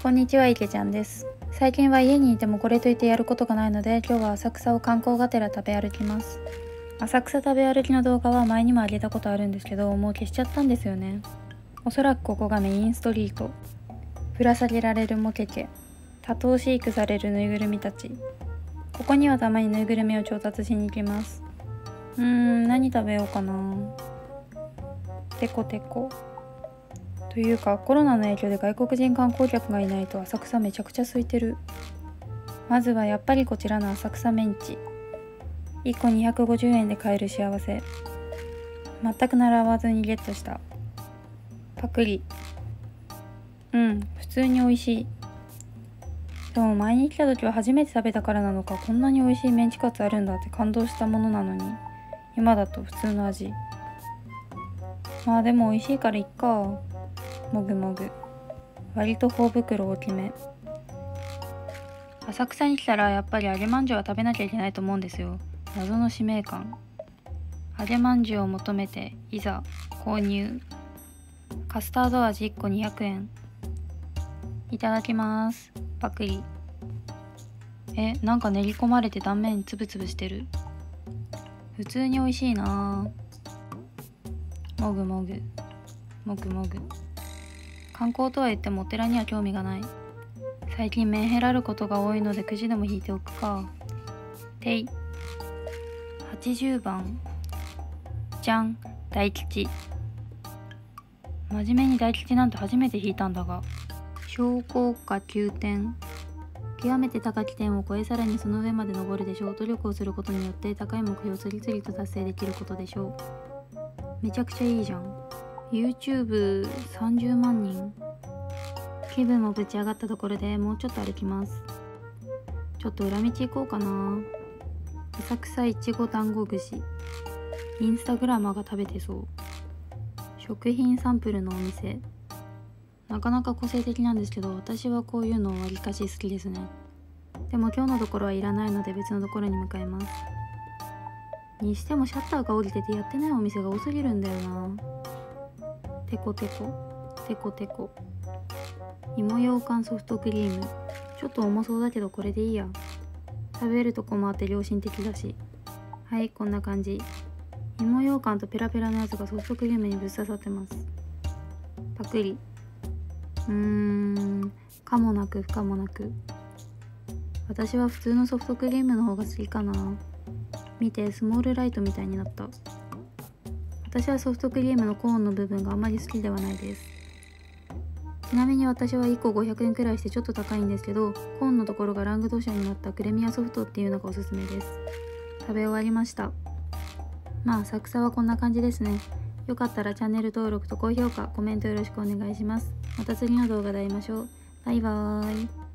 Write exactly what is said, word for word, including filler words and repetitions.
こんにちは、いけちゃんです。最近は家にいてもこれといってやることがないので、今日は浅草を観光がてら食べ歩きます。浅草食べ歩きの動画は前にも上げたことあるんですけど、もう消しちゃったんですよね。おそらくここがメインストリート。ぶら下げられるモケケ、多頭飼育されるぬいぐるみたち。ここにはたまにぬいぐるみを調達しに行きます。うーん、何食べようかな。テコテコ。というか、コロナの影響で外国人観光客がいないと浅草めちゃくちゃ空いてる。まずはやっぱりこちらの浅草メンチ。いっこにひゃくごじゅうえんで買える幸せ。全く習わずにゲットした。パクリ。うん、普通に美味しい。でも前に来た時は初めて食べたからなのか、こんなに美味しいメンチカツあるんだって感動したものなのに、今だと普通の味。まあでも美味しいからいっか。もぐもぐ。割と頬袋大きめ。浅草に来たらやっぱり揚げまんじゅうは食べなきゃいけないと思うんですよ。謎の使命感。揚げまんじゅうを求めていざ購入。カスタード味いっこにひゃくえん。いただきます。パクリ。え、なんか練り込まれて断面つぶつぶしてる。普通に美味しいなぁ。もぐもぐ。もぐもぐ。観光とは言ってもお寺には興味がない。最近メンヘラることが多いのでくじでも引いておくか。てい。はちじゅうばん。じゃん。大吉。真面目に大吉なんて初めて引いたんだが。標高下きゅうてん。極めて高き点を超え、さらにその上まで登るでしょう。努力をすることによって高い目標を次々と達成できることでしょう。めちゃくちゃいいじゃん。YouTube さんじゅうまんにん。気分もぶち上がったところでもうちょっと歩きます。ちょっと裏道行こうかな。浅草いちご団子串。インスタグラマーが食べてそう。食品サンプルのお店。なかなか個性的なんですけど、私はこういうのわりかし好きですね。でも今日のところはいらないので別のところに向かいます。にしてもシャッターが降りててやってないお店が多すぎるんだよな。テコテコテコテコ。芋羊羹ソフトクリーム。ちょっと重そうだけどこれでいいや。食べるとこもあって良心的だし。はい、こんな感じ。芋羊羹とペラペラのやつがソフトクリームにぶっ刺さってます。パクリ。うーん、かもなく不可もなく。私は普通のソフトクリームの方が好きかな。見て、スモールライトみたいになった。私はソフトクリームのコーンの部分があまり好きではないです。ちなみに私はいっこごひゃくえんくらいしてちょっと高いんですけど、コーンのところがラングドシャになったクレミアソフトっていうのがおすすめです。食べ終わりました。まあ浅草はこんな感じですね。よかったらチャンネル登録と高評価、コメントよろしくお願いします。また次の動画で会いましょう。バイバーイ。